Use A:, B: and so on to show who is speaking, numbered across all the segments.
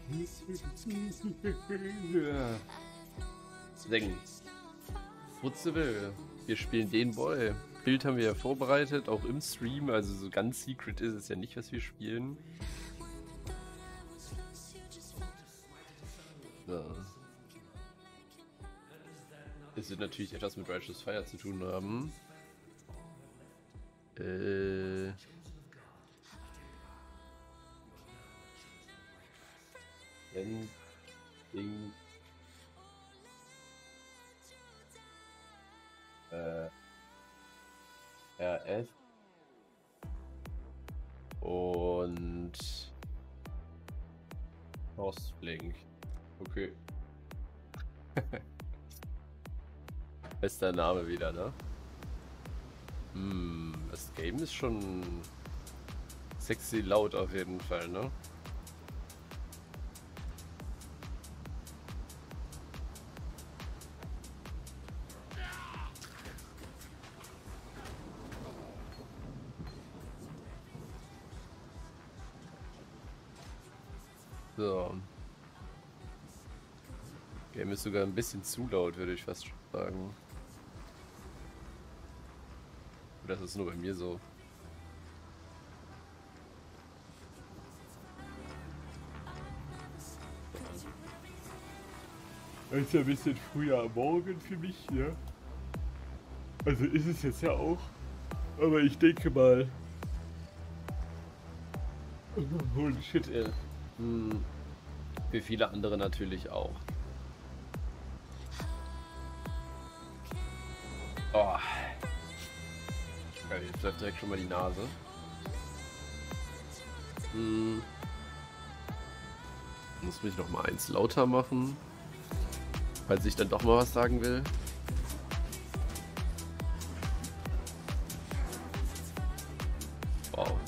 A: Singen. Wozu will? Wir spielen den Boy. Bild haben wir ja vorbereitet, auch im Stream. Also so ganz secret ist es ja nicht, was wir spielen. So. Es wird natürlich etwas mit Righteous Fire zu tun haben. Ding. RF und Frostblink. Okay. Bester Name wieder, ne? Das Game ist schon sexy laut auf jeden Fall, ne? So. Game ist sogar ein bisschen zu laut, würde ich fast sagen. Das ist nur bei mir so. Das ist ja ein bisschen früher am Morgen für mich, ne? Also ist es jetzt ja auch. Aber ich denke mal. Holy shit, ey. Für viele andere natürlich auch. Oh. Geil, jetzt läuft direkt schon mal die Nase. Muss mich noch mal eins lauter machen. Falls ich dann doch mal was sagen will. Wow.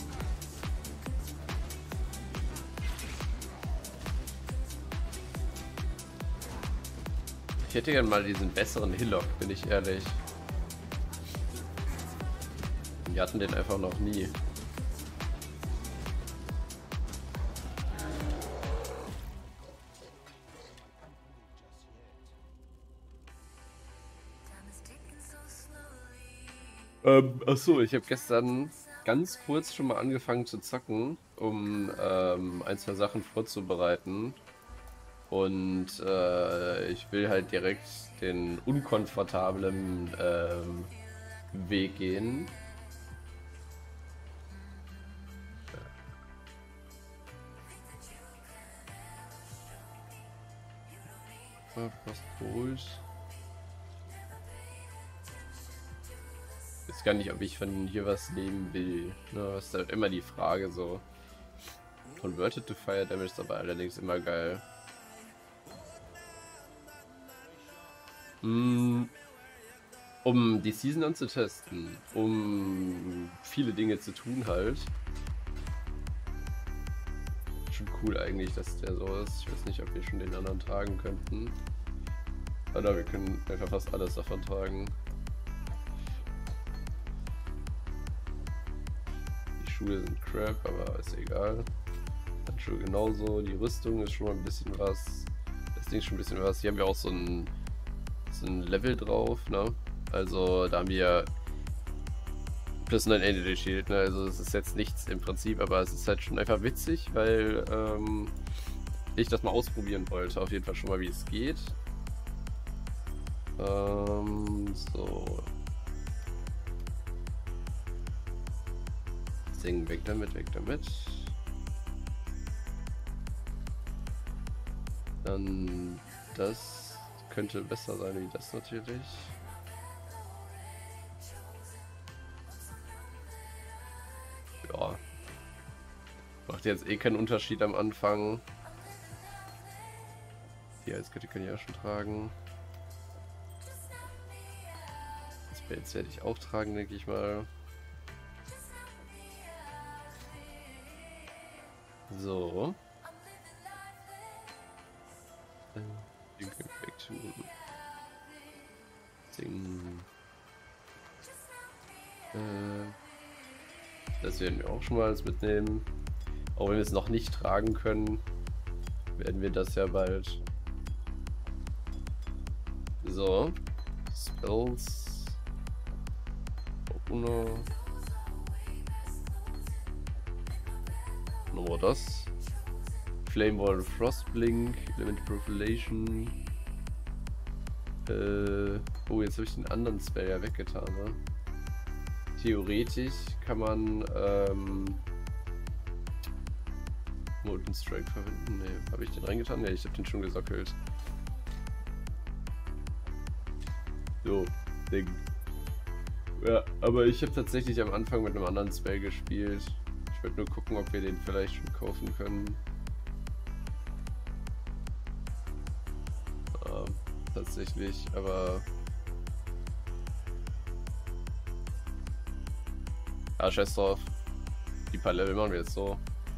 A: Ich hätte gern mal diesen besseren Hillock, bin ich ehrlich. Wir hatten den einfach noch nie. Achso, ich habe gestern ganz kurz schon mal angefangen zu zocken, um ein, zwei Sachen vorzubereiten. Und ich will halt direkt den unkomfortablen Weg gehen. Fast geholt. Ich weiß gar nicht, ob ich von hier was nehmen will. Ne, das ist halt immer die Frage so. Converted to Fire Damage ist aber allerdings immer geil. Um die Season anzutesten, um viele Dinge zu tun halt. Schon cool eigentlich, dass der so ist. Ich weiß nicht, ob wir schon den anderen tragen könnten. Oder wir können einfach fast alles davon tragen. Die Schuhe sind crap, aber ist egal. Handschuhe genauso. Die Rüstung ist schon mal ein bisschen was. Das Ding ist schon ein bisschen was. Hier haben wir auch so ein Level drauf, ne? Also da haben wir plus 9 Energy Shield, ne? Also es ist jetzt nichts im Prinzip, aber es ist halt schon einfach witzig, weil ich das mal ausprobieren wollte. Auf jeden Fall schon mal, wie es geht. So. Singen, weg damit, weg damit. Dann das könnte besser sein wie das natürlich. Ja. Macht jetzt eh keinen Unterschied am Anfang. Die Eiskette kann ich auch schon tragen. Das Pelz werde ich auch tragen, denke ich mal. So. Das werden wir auch schon mal mitnehmen. Auch wenn wir es noch nicht tragen können, werden wir das ja bald. So. Spells. Uno. Nur das. Flame Wall, Frostblink, Element Profilation. Oh, jetzt habe ich den anderen Spell ja weggetan, ne? Theoretisch kann man Molten Strike verwenden. Ne, habe ich den reingetan? Ne, ich habe den schon gesockelt. So, Ding. Ja, aber ich habe tatsächlich am Anfang mit einem anderen Spell gespielt. Ich würde nur gucken, ob wir den vielleicht schon kaufen können. Tatsächlich, aber... Ah, scheiß drauf. Die paar Level machen wir jetzt so.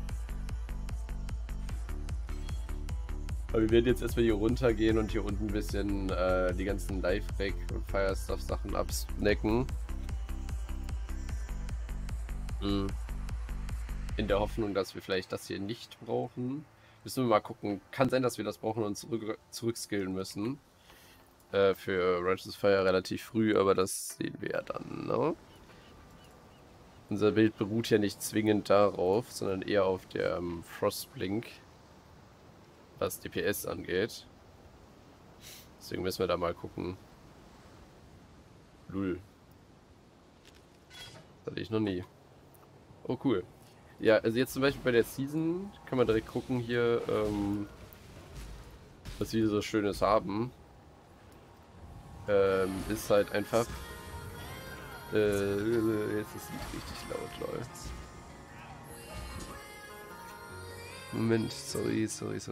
A: Aber wir werden jetzt erstmal hier runtergehen und hier unten ein bisschen die ganzen Live-Rack und Fire-Stuff-Sachen absnacken. In der Hoffnung, dass wir vielleicht das hier nicht brauchen. Müssen wir mal gucken. Kann sein, dass wir das brauchen und zurückskillen müssen. Für Righteous Fire relativ früh, aber das sehen wir ja dann, ne? Unser Bild beruht ja nicht zwingend darauf, sondern eher auf der Frostblink, was DPS angeht. Deswegen müssen wir da mal gucken. Lul. Das hatte ich noch nie. Oh, cool. Ja, also jetzt zum Beispiel bei der Season kann man direkt gucken hier, was wir so Schönes haben. Ist halt einfach... jetzt ist es richtig laut, Leute. Moment, sorry.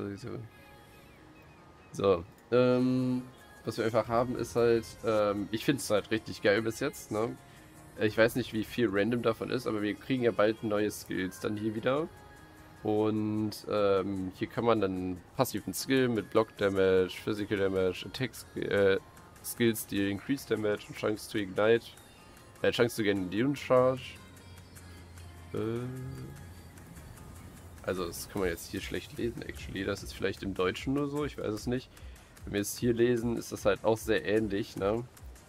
A: So, was wir einfach haben ist halt, ich finde es halt richtig geil bis jetzt, ne? Ich weiß nicht, wie viel random davon ist, aber wir kriegen ja bald neue Skills dann hier wieder. Und hier kann man dann passiven Skill mit Block Damage, Physical Damage, Attack Skills, die Increase Damage und Chance to Ignite. Chance to gain Dune Charge. Also das kann man jetzt hier schlecht lesen, actually. Das ist vielleicht im Deutschen nur so, ich weiß es nicht. Wenn wir es hier lesen, ist das halt auch sehr ähnlich, ne?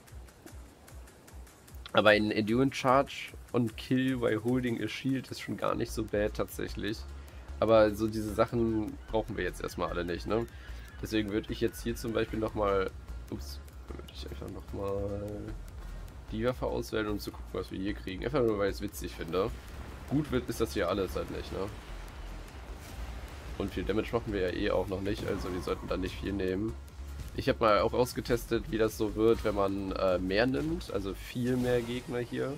A: Aber in Endurance Charge und Kill by holding a shield ist schon gar nicht so bad tatsächlich. Aber so diese Sachen brauchen wir jetzt erstmal alle nicht, ne? Deswegen würde ich jetzt hier zum Beispiel nochmal... Ups, würde ich einfach nochmal die Waffe auswählen, um zu gucken, was wir hier kriegen. Einfach nur, weil ich es witzig finde. Gut wird ist das hier alles halt nicht, ne? Und viel Damage machen wir ja eh auch noch nicht, also wir sollten da nicht viel nehmen. Ich habe mal auch ausgetestet, wie das so wird, wenn man mehr nimmt, also viel mehr Gegner hier.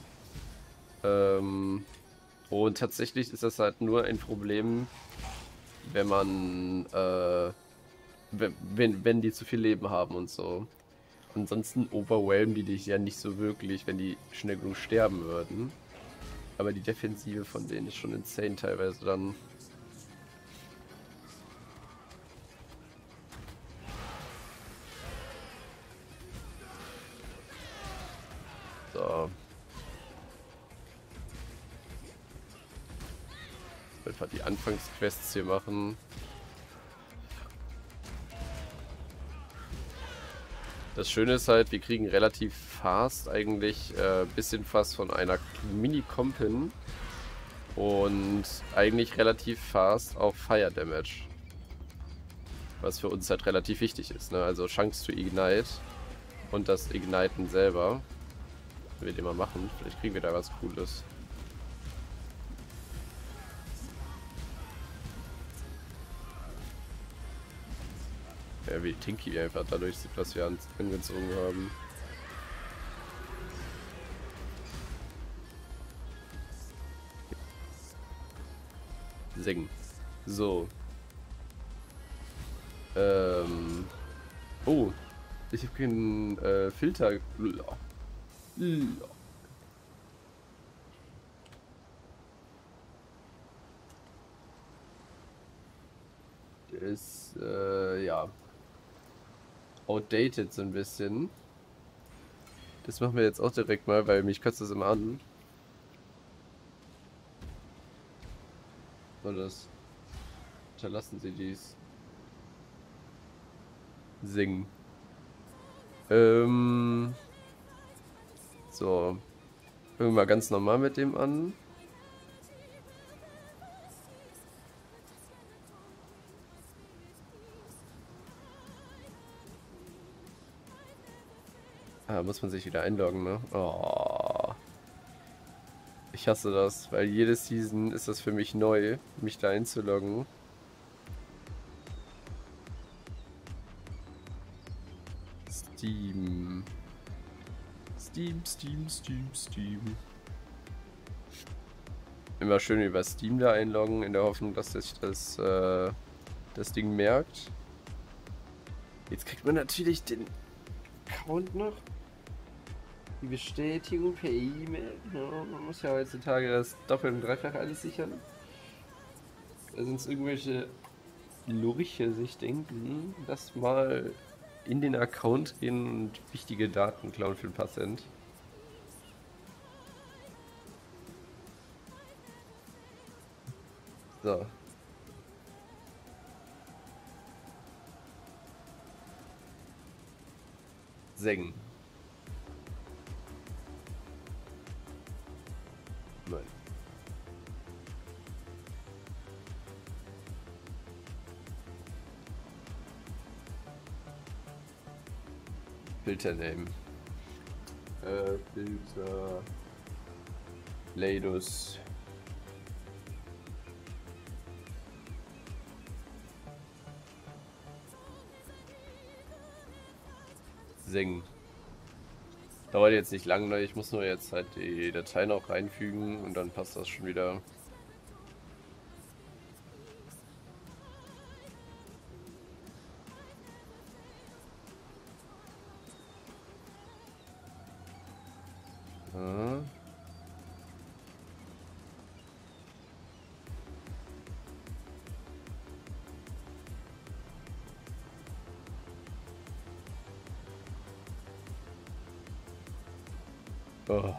A: Und tatsächlich ist das halt nur ein Problem, wenn man, wenn die zu viel Leben haben und so. Ansonsten overwhelmen die dich ja nicht so wirklich, wenn die schnell genug sterben würden. Aber die Defensive von denen ist schon insane teilweise dann. So. Einfach die Anfangsquests hier machen. Das Schöne ist halt, wir kriegen relativ fast eigentlich bisschen fast von einer Mini-Comp hin und eigentlich relativ fast auch Fire Damage. Was für uns halt relativ wichtig ist, ne? Also Chance to Ignite und das Igniten selber. Wenn wir den mal machen, vielleicht kriegen wir da was Cooles. Ja, wie Tinky einfach dadurch sieht, was wir angezogen haben. Singen. So. Oh. Ich habe keinen Filter. Der ist, ja. Outdated so ein bisschen. Das machen wir jetzt auch direkt mal, weil mich kotzt das immer an. Oder das. Unterlassen Sie dies. singen. So. Fangen wir mal ganz normal mit dem an. Ah, muss man sich wieder einloggen, ne? Oh. Ich hasse das, weil jede Season ist das für mich neu, mich da einzuloggen. Steam. Steam. Immer schön über Steam da einloggen, in der Hoffnung, dass sich das Ding merkt. Jetzt kriegt man natürlich den Account noch. Die Bestätigung per E-Mail. Ja, man muss ja heutzutage das doppelt und dreifach alles sichern. Da sind es irgendwelche Lurche sich denken, dass mal in den Account gehen und wichtige Daten klauen für den Patient. So. Sengen. Nein. Filter Name. Filter. Ladus. Singen. Dauert jetzt nicht lange, ich muss nur jetzt halt die Datei noch reinfügen und dann passt das schon wieder. Ja. Oh.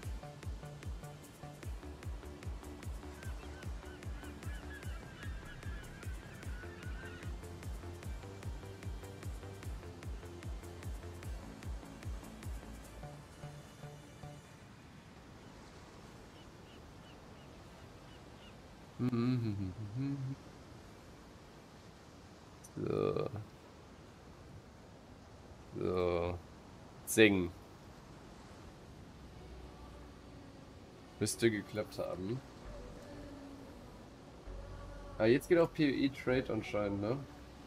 A: So. So. Singen. Müsste geklappt haben. Ah, jetzt geht auch PoE Trade anscheinend, ne?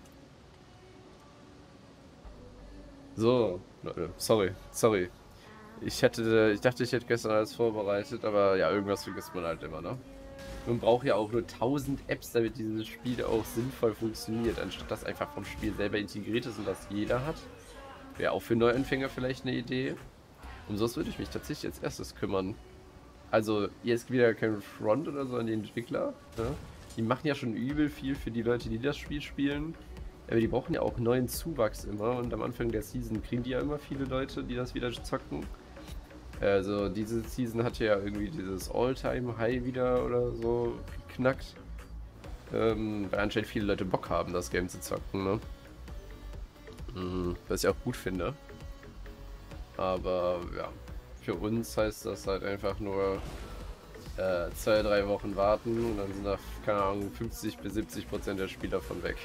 A: So, Leute, sorry. Ich dachte, ich hätte gestern alles vorbereitet, aber ja, irgendwas vergisst man halt immer, ne? Man braucht ja auch nur 1000 Apps, damit dieses Spiel auch sinnvoll funktioniert, anstatt das einfach vom Spiel selber integriert ist und das jeder hat. Wäre auch für Neuanfänger vielleicht eine Idee. Um sowas würde ich mich tatsächlich als erstes kümmern. Also, jetzt wieder kein Front oder so an die Entwickler. Ne? Die machen ja schon übel viel für die Leute, die das Spiel spielen. Aber die brauchen ja auch neuen Zuwachs immer. Und am Anfang der Season kriegen die ja immer viele Leute, die das wieder zocken. Also, diese Season hatte ja irgendwie dieses All-Time-High wieder oder so geknackt. Weil anscheinend viele Leute Bock haben, das Game zu zocken, ne? Was ich auch gut finde. Aber ja, für uns heißt das halt einfach nur 2-3 Wochen warten und dann sind da, keine Ahnung, 50-70% der Spieler von weg.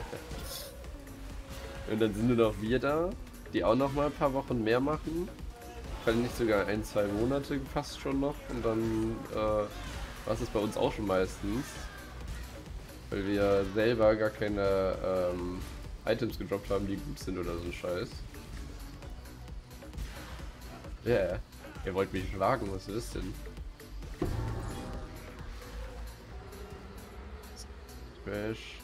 A: Und dann sind nur noch wir da, die auch noch mal ein paar Wochen mehr machen. Vielleicht nicht sogar 1-2 Monate fast schon noch und dann war es bei uns auch schon meistens. Weil wir selber gar keine Items gedroppt haben, die gut sind oder so ein Scheiß. Ja, yeah. Ihr wollt mich schlagen, was ist das denn? Crash.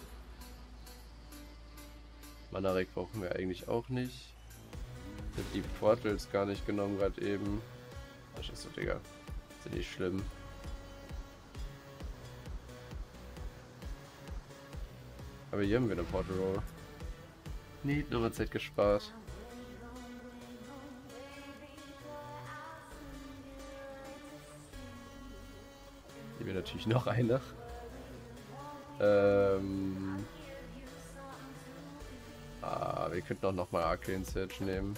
A: Manarek brauchen wir eigentlich auch nicht. Ich hab die Portals gar nicht genommen gerade eben. Ach, scheiße, Digga. Ist ja nicht schlimm. Aber hier haben wir eine Portal Roll. Nee, nochmal Zeit gespart. Hier wäre natürlich noch einer. Wir könnten auch nochmal Arcane Sage nehmen.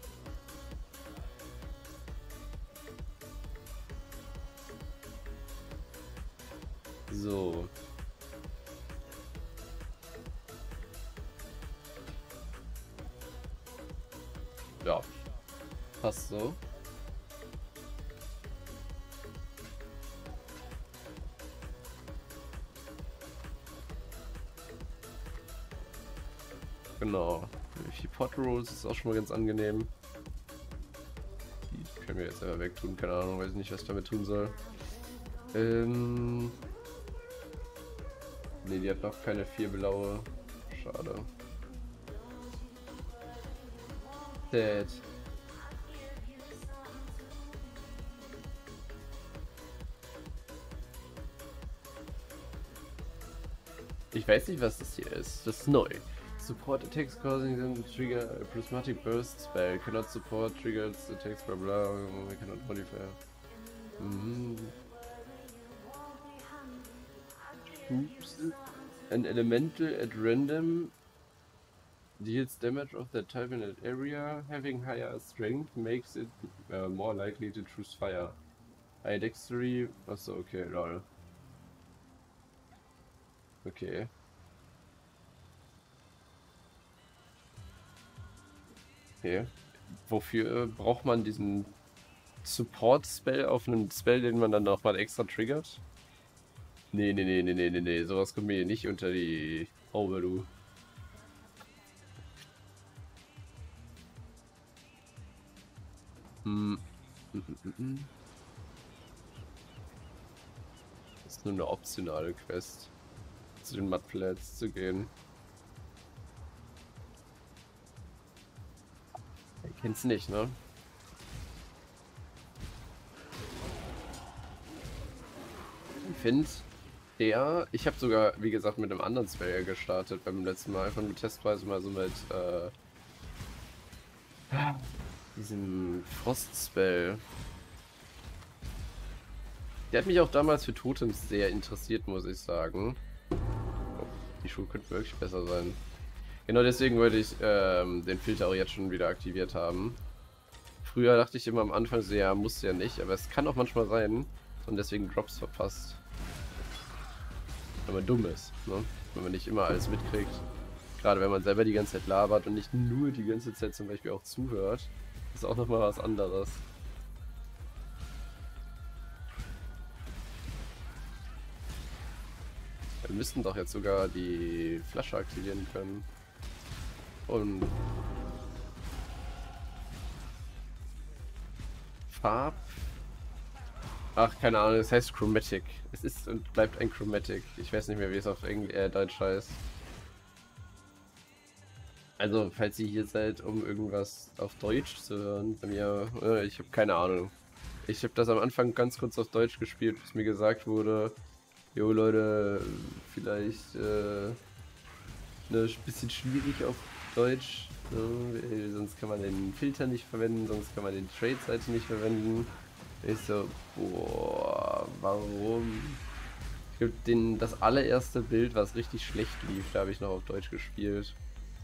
A: So. Ja. Passt so. Genau. Die Pot Rolls ist auch schon mal ganz angenehm. Die können wir jetzt einfach wegtun. Keine Ahnung, weiß nicht, was ich damit tun soll. Ne, die hat noch keine 4 blaue. Schade. Dead. Ich weiß nicht, was das hier ist. Das ist neu. Support attacks causing them to trigger a prismatic burst spell. Cannot support triggers attacks blah blah. We cannot modify. Oops. An elemental at random deals damage of that type in that area. Having higher strength makes it more likely to choose fire. High dexterity. Achso, okay, lol. Okay. Okay. Wofür braucht man diesen Support-Spell auf einen Spell, den man dann nochmal extra triggert? Nee. Sowas kommt mir hier nicht unter die Haube, du. Das ist nur eine optionale Quest, zu den Mudflats zu gehen. Ihr kennt's nicht, ne? Ich finde, ich habe sogar, wie gesagt, mit einem anderen Spell gestartet beim letzten Mal, von testweise mal so mit diesem Frost-Spell. Der hat mich auch damals für Totems sehr interessiert, muss ich sagen. Oh, die Schuhe könnten wirklich besser sein. Genau deswegen wollte ich den Filter auch jetzt schon wieder aktiviert haben. Früher dachte ich immer am Anfang so, ja, muss ja nicht, aber es kann auch manchmal sein und deswegen Drops verpasst. Wenn man dumm ist, ne? Wenn man nicht immer alles mitkriegt. Gerade wenn man selber die ganze Zeit labert und nicht nur die ganze Zeit zum Beispiel auch zuhört, ist auch nochmal was anderes. Wir müssten doch jetzt sogar die Flasche aktivieren können. Und Farb. Ach, keine Ahnung, es heißt Chromatic. Es ist und bleibt ein Chromatic. Ich weiß nicht mehr, wie es auf Deutsch heißt. Also, falls ihr hier seid, um irgendwas auf Deutsch zu hören, bei mir, ich habe keine Ahnung. Ich habe das am Anfang ganz kurz auf Deutsch gespielt, bis mir gesagt wurde, jo Leute, vielleicht ein bisschen schwierig auf Deutsch, ne? Sonst kann man den Filter nicht verwenden, sonst kann man den Trade-Seite nicht verwenden. Ich so, boah, warum? Ich glaube, das allererste Bild, was richtig schlecht lief, da habe ich noch auf Deutsch gespielt.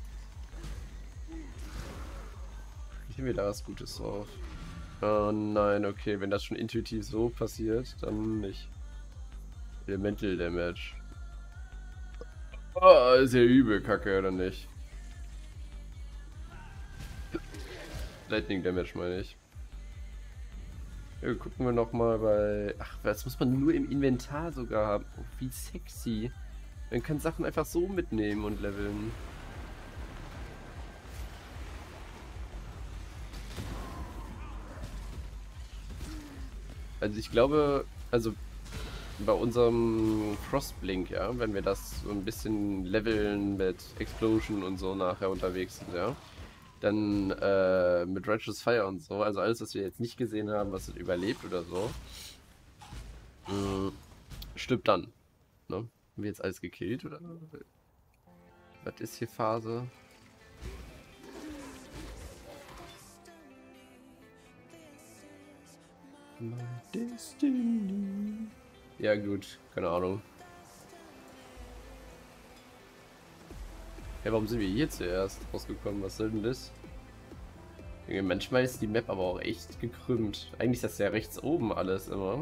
A: Ich nehme mir da was Gutes drauf. Oh nein, okay, wenn das schon intuitiv so passiert, dann nicht. Elemental Damage. Oh, ist ja übel kacke, oder nicht? Lightning Damage meine ich. Ja, gucken wir nochmal bei... Ach, das muss man nur im Inventar sogar haben. Oh, wie sexy. Man kann Sachen einfach so mitnehmen und leveln. Also ich glaube, also bei unserem Frostblink, ja, wenn wir das so ein bisschen leveln mit Explosion und so nachher unterwegs sind, ja, dann mit Righteous Fire und so, also alles, was wir jetzt nicht gesehen haben, was überlebt oder so, stirbt dann. Ne? Haben wir jetzt alles gekillt oder? Was ist hier Phase? My Destiny. Ja gut, keine Ahnung. Hey, warum sind wir hier zuerst rausgekommen? Was soll denn das? Junge, manchmal ist die Map aber auch echt gekrümmt. Eigentlich ist das ja rechts oben alles immer.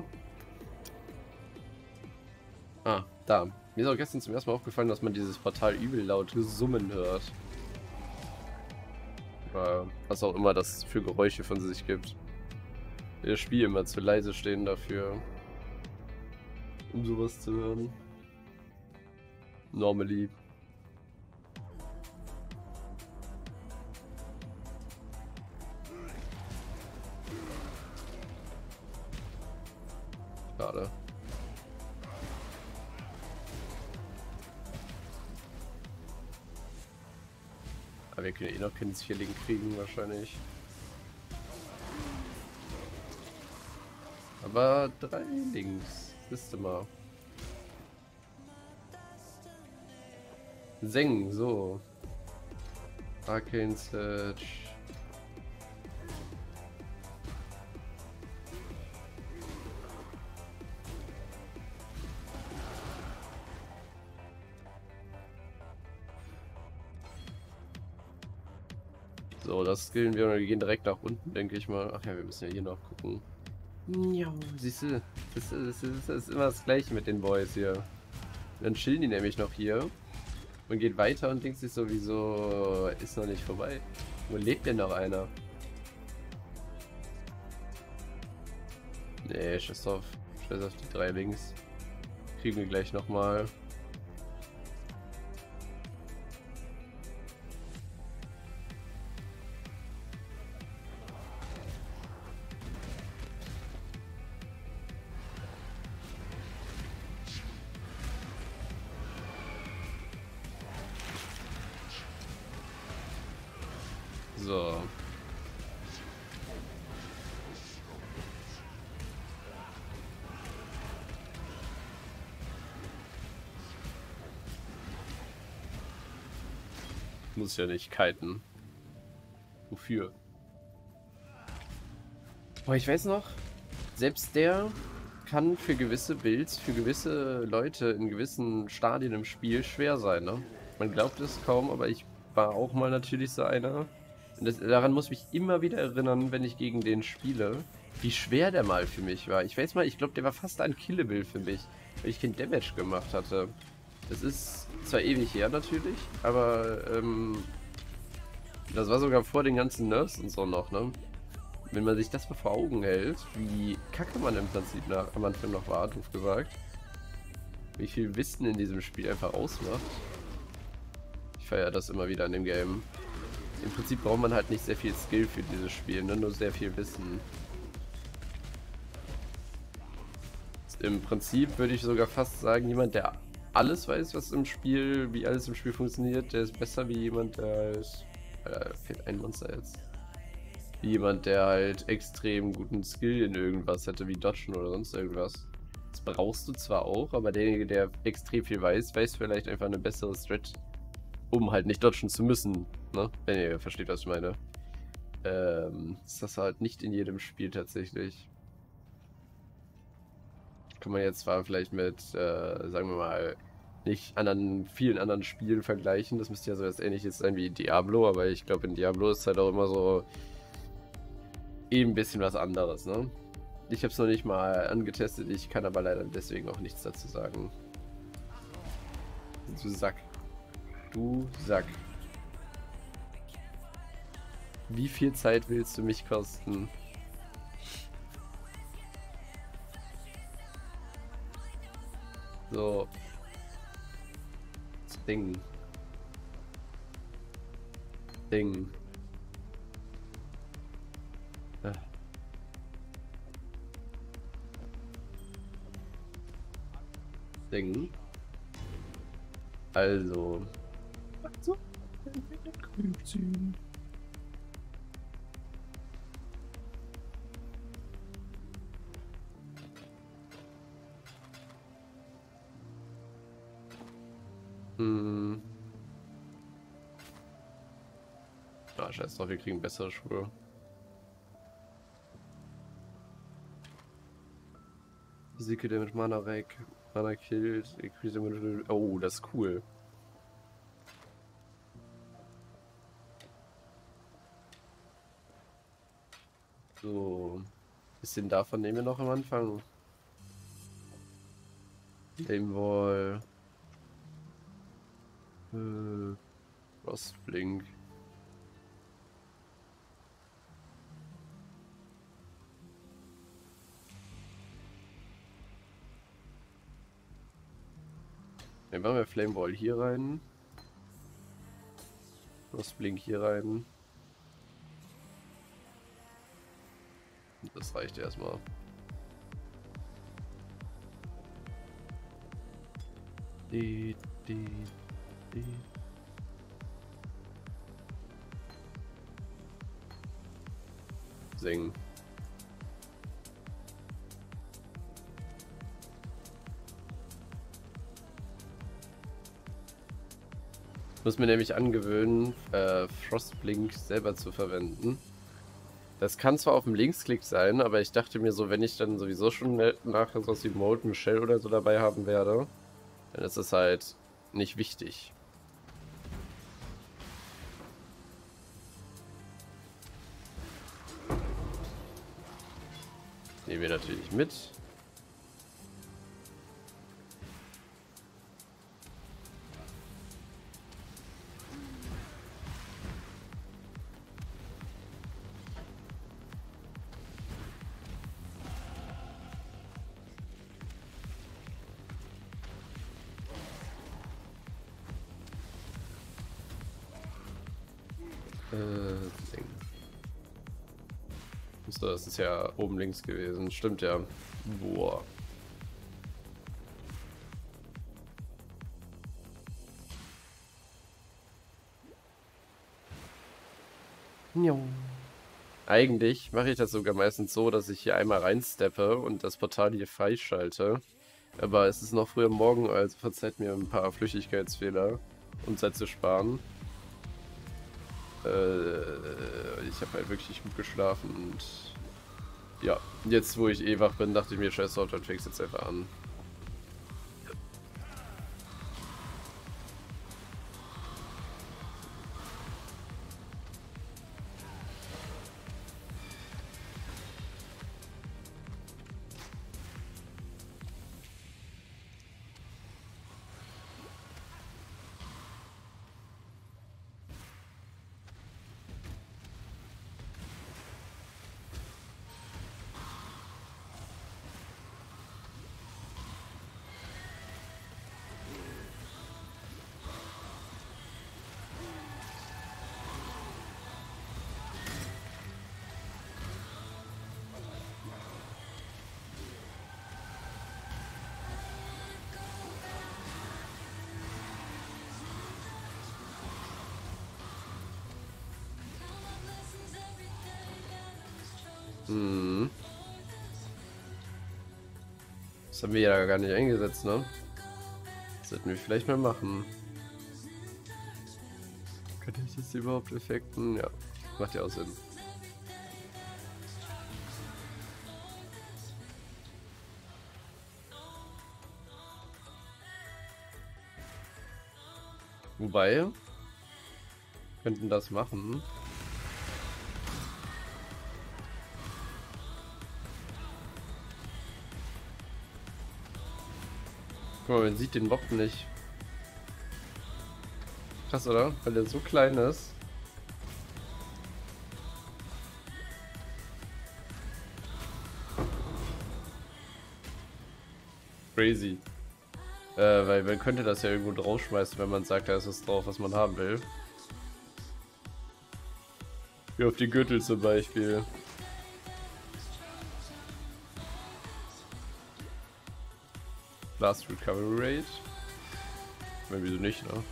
A: Ah, da. Mir ist auch gestern zum ersten Mal aufgefallen, dass man dieses Portal übel laut summen hört. Oder was auch immer das für Geräusche von sich gibt. Das Spiel immer zu leise stehen dafür, um sowas zu hören. Normally. Schade. Aber wir können eh noch keinen Vierling kriegen wahrscheinlich. Aber 3 links. Wisst ihr mal. Seng, so. Arcane Search. So, das skillen wir und wir gehen direkt nach unten, denke ich mal. Ach ja, wir müssen ja hier noch gucken. Ja, siehst du, das ist immer das Gleiche mit den Boys hier. Dann chillen die nämlich noch hier und geht weiter und denkt sich so, wieso ist noch nicht vorbei? Wo lebt denn noch einer? Nee, scheiß auf die 3 links. Kriegen wir gleich nochmal. So. Muss ja nicht kiten. Wofür? Boah, ich weiß noch, selbst der kann für gewisse Builds, für gewisse Leute in gewissen Stadien im Spiel schwer sein, ne? Man glaubt es kaum, aber ich war auch mal natürlich so einer. Und daran muss ich mich immer wieder erinnern, wenn ich gegen den spiele, wie schwer der mal für mich war. Ich weiß mal, ich glaube, der war fast ein Killable für mich, weil ich kein Damage gemacht hatte. Das ist zwar ewig her natürlich, aber das war sogar vor den ganzen Nerfs und so noch, ne? Wenn man sich das mal vor Augen hält, wie kacke man im Prinzip am Anfang noch war, doof gesagt, wie viel Wissen in diesem Spiel einfach ausmacht. Ich feiere das immer wieder in dem Game. Im Prinzip braucht man halt nicht sehr viel Skill für dieses Spiel, ne? Nur sehr viel Wissen. Im Prinzip würde ich sogar fast sagen, jemand, der alles weiß, was im Spiel, wie alles im Spiel funktioniert, der ist besser wie jemand, der halt... fehlt ein Monster jetzt. Wie jemand, der halt extrem guten Skill in irgendwas hätte, wie Dodgen oder sonst irgendwas. Das brauchst du zwar auch, aber derjenige, der extrem viel weiß, weiß vielleicht einfach eine bessere Strat, um halt nicht dodgen zu müssen, ne? Wenn ihr versteht, was ich meine. Ist das halt nicht in jedem Spiel tatsächlich. Kann man jetzt zwar vielleicht mit, sagen wir mal, nicht vielen anderen Spielen vergleichen. Das müsste ja so etwas Ähnliches sein wie Diablo, aber ich glaube, in Diablo ist halt auch immer so eben ein bisschen was anderes, ne? Ich habe es noch nicht mal angetestet, ich kann aber leider deswegen auch nichts dazu sagen. Du Sack. Du Sack. Wie viel Zeit willst du mich kosten? So. Ding. Ding. Ding. Also. So. Hm. Ah, scheiß drauf, wir kriegen bessere Schuhe. Physik Damage, Mana weg, Mana killt, increase damage. Oh, das ist cool. So. Bisschen davon nehmen wir noch am Anfang. Flame Wall. Frostblink. Dann machen wir Flame Wall hier rein. Frostblink hier rein. Und das reicht erstmal. Die. Singen. Ich muss mir nämlich angewöhnen, Frostblink selber zu verwenden. Das kann zwar auf dem Linksklick sein, aber ich dachte mir so, wenn ich dann sowieso schon nachher sowas wie Molten Shell oder so dabei haben werde, dann ist es halt nicht wichtig. Nehmen wir natürlich mit. So, das ist ja oben links gewesen. Stimmt ja. Boah. Eigentlich mache ich das sogar meistens so, dass ich hier einmal reinsteppe und das Portal hier freischalte. Aber es ist noch früh am Morgen, also verzeiht mir ein paar Flüchtigkeitsfehler, um Zeit zu sparen. Ich habe halt wirklich gut geschlafen und ja, jetzt wo ich eh wach bin, dachte ich mir, scheiß drauf, dann fängst jetzt einfach an. Hm. Das haben wir ja gar nicht eingesetzt, ne? Das sollten wir vielleicht mal machen. Könnte ich das überhaupt effekten? Ja, macht ja auch Sinn. Wobei, könnten das machen. Guck mal, man sieht den Mob nicht. Krass, oder? Weil der so klein ist. Crazy. Weil man könnte das ja irgendwo draufschmeißen, wenn man sagt, da ist was drauf, was man haben will. Wie auf die Gürtel zum Beispiel. Last Recovery Rate. Ich meine, wieso nicht, ne?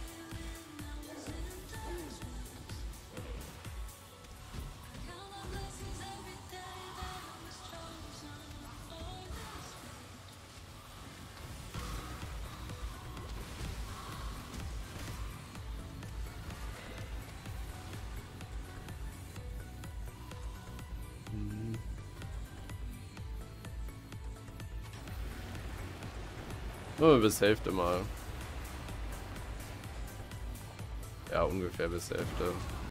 A: Nur bis Hälfte mal. Ja, ungefähr bis Hälfte.